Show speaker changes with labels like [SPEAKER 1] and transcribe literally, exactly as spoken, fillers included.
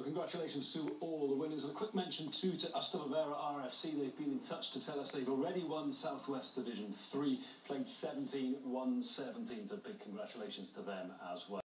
[SPEAKER 1] congratulations to all the winners. And a quick mention too to Ystalyfera R F C. They've been in touch to tell us they've already won Southwest Division three, played seventeen, won seventeen. So big congratulations to them as well.